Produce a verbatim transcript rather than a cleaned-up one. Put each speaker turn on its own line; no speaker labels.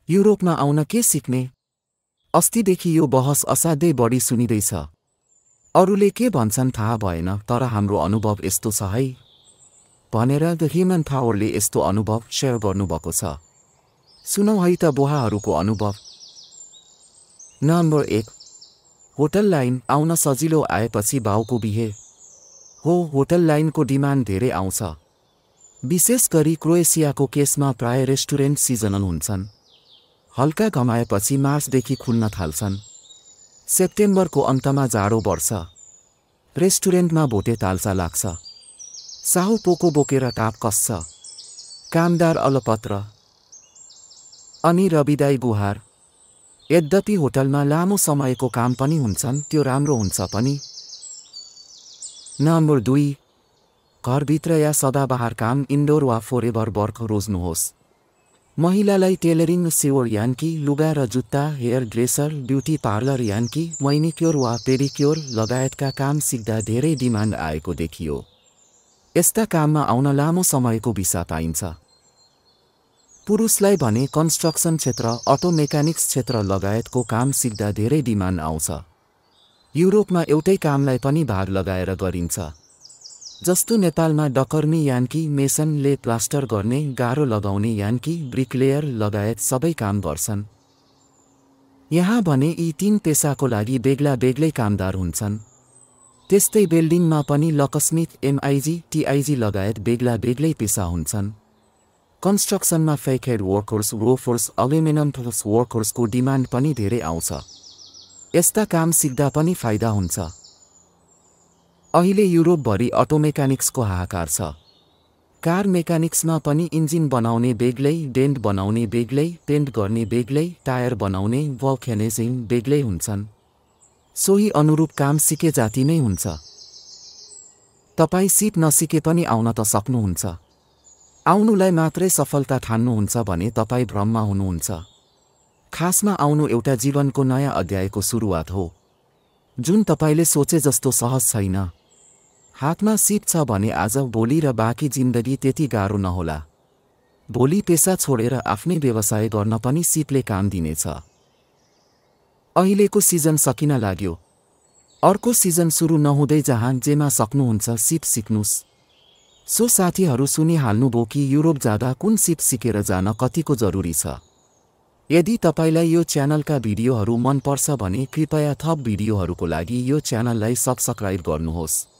युरोपमा आउन के सिक्ने? अस्तिदेखि यो बहस असाध्यै बढी सुनिँदैछ। अरूले के भन्छन् थाहा भएन, तर हाम्रो अनुभव यस्तो छ है भनेर द ह्युमन पावरले यस्तो अनुभव सेयर गर्नुभएको छ। सुनौ है त बुहाहरूको अनुभव। नम्बर एक, होटल लाइन आउन सजिलो आएपछि बाउको बिहे। हो, होटल लाइनको डिमान्ड धेरै आउँछ। विशेष गरी क्रोएसियाको केसमा प्राय रेस्टुरेन्ट सिजनल हुन्छन्। हल्का घमाएपछि मार्चदेखि खुल्न थाल्छन्। सेप्टेम्बरको अन्तमा जाडो बढ्छ। रेस्टुरेन्टमा भोटे तालसा लाग्छ। साहु पोको बोकेर टाप कस्छ। कामदार अलपत्र अनि रविदाई गुहार। यद्यपि होटलमा लामो समयको काम पनि हुन्छन्, त्यो राम्रो हुन्छ पनि। नम्बर दुई, घरभित्र या सदाबहार काम, इन्डोर वा फोरेभर वर्क रोज्नुहोस्। महिलालाई टेलरिङ, सिवर यान्की, लुगा र जुत्ता, हेयर ड्रेसर, ब्युटी पार्लर यान्की, मैनिक्योर वा पेडिक्योर लगायतका काम सिक्दा धेरै डिमान्ड आएको देखियो। यस्ता काममा आउन लामो समयको भिसा पाइन्छ। पुरुषलाई भने कन्स्ट्रक्सन क्षेत्र, अटो मेकानिक्स क्षेत्र लगायतको काम सिक्दा धेरै डिमान्ड आउँछ। युरोपमा एउटै कामलाई पनि भाग लगाएर गरिन्छ। जस्तो नेपालमा डकर्मी यान्की, मेसनले प्लास्टर गर्ने, गारो लगाउने यान्की, ब्रिकलेयर लगायत सबै काम गर्छन्। यहाँ भने यी तीन पेसाको लागि बेग्ला बेग्लै कामदार हुन्छन्। त्यस्तै बिल्डिङमा पनि लकस्मिथ, एमआइजी, टिआइजी लगायत बेग्ला बेग्लै पेसा हुन्छन्। कन्स्ट्रक्सनमा फेकहेड वर्कर्स, रोफर्स, अल्युमिनियम वर्कर्सको डिमान्ड पनि धेरै आउँछ। यस्ता काम सिक्दा पनि फाइदा हुन्छ। अहिले युरोपभरि अटो मेकानिक्सको हाहाकार छ। कार मेकानिक्समा पनि इन्जिन बनाउने बेग्लै, डेन्ट बनाउने बेग्लै, पेन्ट गर्ने बेग्लै, टायर बनाउने, वल्केनाइजिङ बेग्लै हुन्छन्। सोही अनुरूप काम सिके जाति नै हुन्छ। तपाईँ सिप नसिके पनि आउन त सक्नुहुन्छ। आउनुलाई मात्रै सफलता ठान्नुहुन्छ भने तपाईँ भ्रममा हुनुहुन्छ। खासमा आउनु एउटा जीवनको नयाँ अध्यायको सुरुवात हो, जुन तपाईँले सोचे जस्तो सहज छैन। हातमा सिप छ भने आज भोलि र बाँकी जिन्दगी त्यति गाह्रो नहोला। भोलि पेसा छोडेर आफ्नै व्यवसाय गर्न पनि सिपले काम दिनेछ। अहिलेको सिजन सकिन लाग्यो। अर्को सिजन सुरु नहुँदै जहाँ जेमा सक्नुहुन्छ सिप सिक्नुस्। सो साथीहरू सुनिहाल्नुभयो कि युरोप जाँदा कुन सिप सिकेर जान कतिको जरुरी छ। यदि तपाईलाई यो च्यानलका भिडियोहरू मन पर्छ भने कृपया थप भिडियोहरूको लागि यो च्यानललाई सब्स्क्राइब गर्नुहोस्।